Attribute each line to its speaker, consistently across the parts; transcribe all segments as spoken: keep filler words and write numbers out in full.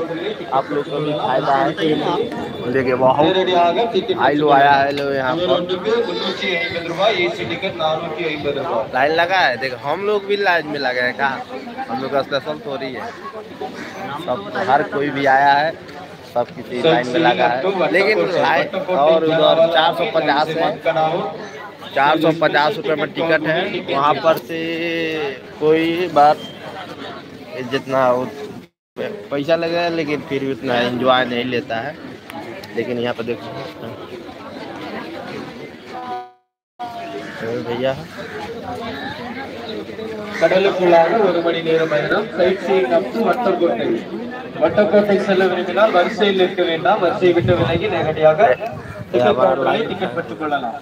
Speaker 1: आप लोग को भी फायदा है। देखिए बहुत भाई लोग आया है लोग यहाँ पर, लाइन लगा है। देखो हम लोग भी लाइन में लगे हैं, कहा हम लोग का स्पेशल थोड़ी है, सब हर कोई भी आया है, सब किसी लाइन में लगा है। लेकिन लाइन और उधर चार सौ पचास है, चार सौ पचास रुपये में टिकट है। वहाँ पर से कोई बात जितना पैसा लगा, लेकिन फिर भी उतना एंजॉय नहीं लेता है। लेकिन यहाँ पर देखो भैया
Speaker 2: கடலுக்குள்ளாக ஒரு மணி நேர பயணம் sightseeing up to Vattakottai. Vattakottai செல்ல விரும்பினால் வரிசையில் இருக்க வேண்டாம், வரிசையை விட்டு விலகி நேரடியாக டிக்கெட் கவுண்டரில் டிக்கெட் பெற்றுக் கொள்ளலாம்.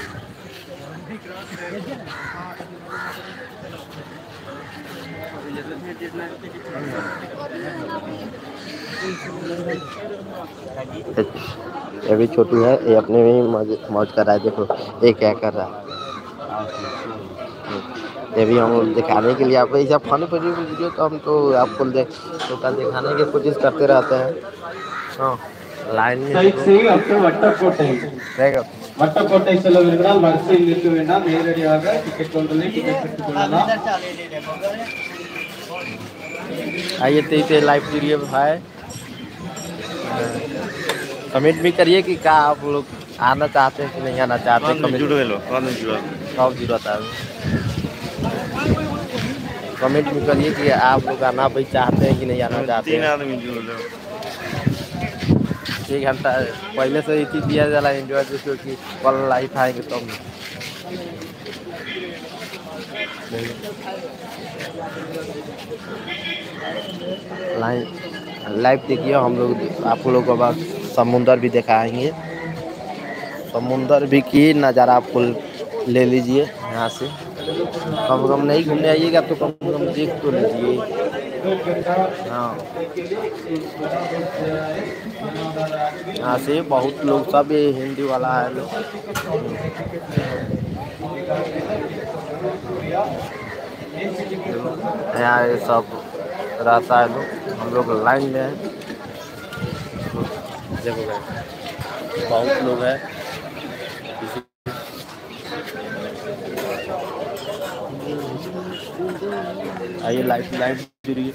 Speaker 1: ये भी छोटू है, ये अपने में मौज मौज कर रहा है। देखो ये क्या कर रहा है, ये भी हम दिखाने के लिए आपको सब फन पर वीडियो तो हम तो आपको देख तो कल दिखाने की कोशिश करते रहते हैं। हाँ लाइन में
Speaker 2: வட்டக்கோட்டை செல்ல விரும்பினால் வரிசையில் நிற்க வேண்டாம், நேரடியாக டிக்கெட் கவுண்டரில் டிக்கெட் பெற்றுக் கொள்ளலாம்.
Speaker 1: आइए तेईस लाइव वीडियो है, कमेंट भी करिए कि क्या आप लोग आना चाहते हैं कि नहीं आना चाहते हैं। कमेंट सब जरूरत है, कमेंट भी करिए कि आप लोग आना भाई चाहते हैं कि नहीं आना चाहते हैं। एक घंटा पहले से इसी दिया जाला एंजॉय, जैसे कि कल लाइफ आएंगे तो लाइव लाइव देखिए। हम लोग आप लोग को बाद समुंदर भी दिखाएंगे, समुंदर भी की नज़ारा आपको ले लीजिए यहाँ से। कम कम नहीं घूमने आइएगा तो कम कम देख तो लीजिए। हाँ यहाँ से बहुत लोग सब ये हिंदी वाला है लोग, यहाँ ये सब रहता है लोग। हम लोग लाइन में है, देखो बहुत लोग हैं। आइए लाइफ लाइफ जुड़िए।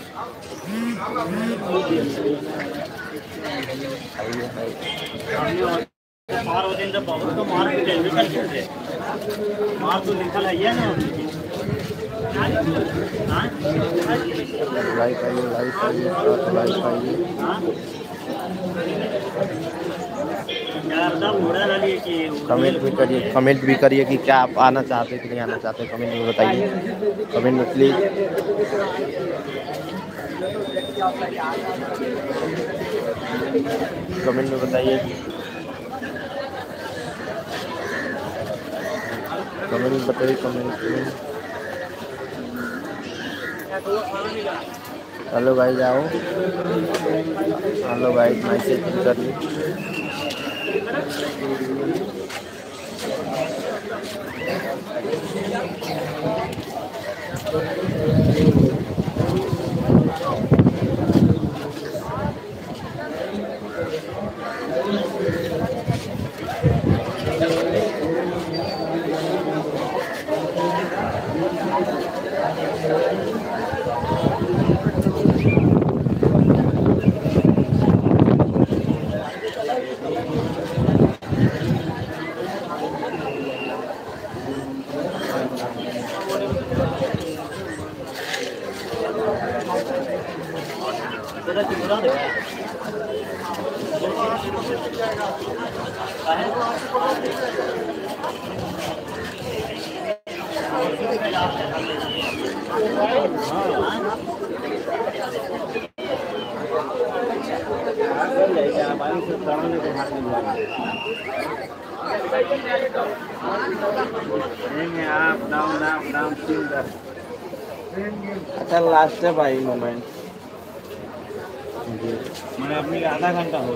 Speaker 1: लाइफ आइए लाइफ आइए लाइफ आइए। कमेंट भी करिए, कमेंट भी करिए कि क्या आप आना चाहते हैं कि नहीं आना चाहते, कमेंट में बताइए। कमेंट में प्लीज कमेंट में बताइए, कमेंट में बताइए, कमेंट में। हेलो भाई जाओ, हेलो भाई मैसेज करिए। अच्छा लास्ट है भाई मोमेंट,
Speaker 2: मैंने अपनी आधा घंटा हो